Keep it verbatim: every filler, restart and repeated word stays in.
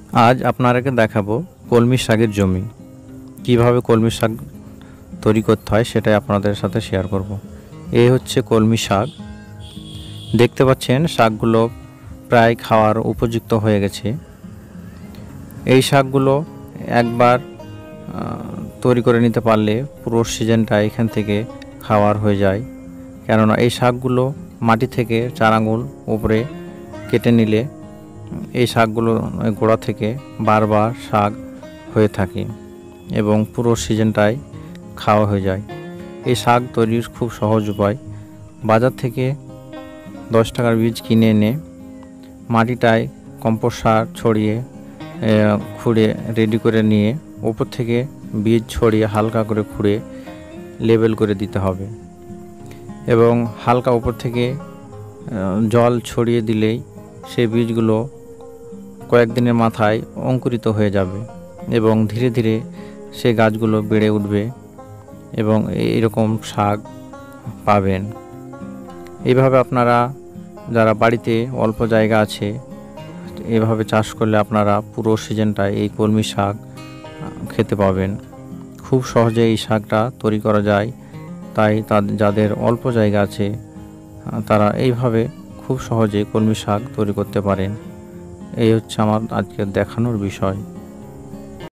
আজ আপনাদেরকে দেখাবো কলমি শাকের জমি কিভাবে কলমি শাক তৈরি করতে হয় সেটাই আপনাদের সাথে শেয়ার করব। এই হচ্ছে কলমি শাক। দেখতে পাচ্ছেন শাকগুলো প্রায় খাওয়ার উপযুক্ত হয়ে গেছে। এই শাকগুলো একবার তৈরি করে নিতে পারলে পুরো সিজনটা এখান থেকে খাওয়ার হয়ে যায়, কেননা এই শাকগুলো মাটি থেকে চার আঙুল উপরে কেটে নিলে এই শাকগুলো গোড়া থেকে বারবার শাক হয়ে থাকে এবং পুরো সিজনটাই খাওয়া হয়ে যায়। এই শাক তৈরির খুব সহজ উপায়। বাজার থেকে দশ টাকার বীজ কিনে এনে মাটিটায় কম্পোস্ট সার ছড়িয়ে খুঁড়ে রেডি করে নিয়ে উপর থেকে বীজ ছড়িয়ে হালকা করে খুঁড়ে লেবেল করে দিতে হবে এবং হালকা উপর থেকে জল ছড়িয়ে দিলেই সেই বীজগুলো কয়েকদিনের মাথায় অঙ্কুরিত হয়ে যাবে এবং ধীরে ধীরে সে গাছগুলো বেড়ে উঠবে এবং এরকম শাক পাবেন। এইভাবে আপনারা যারা বাড়িতে অল্প জায়গা আছে এভাবে চাষ করলে আপনারা পুরো সিজনটায় এই কলমি শাক খেতে পাবেন। খুব সহজে এই শাকটা তৈরি করা যায়, তাই তাদের যাদের অল্প জায়গা আছে তারা এইভাবে খুব সহজে কলমি শাক তৈরি করতে পারেন। এই হচ্ছে আমার আজকে দেখানোর বিষয়।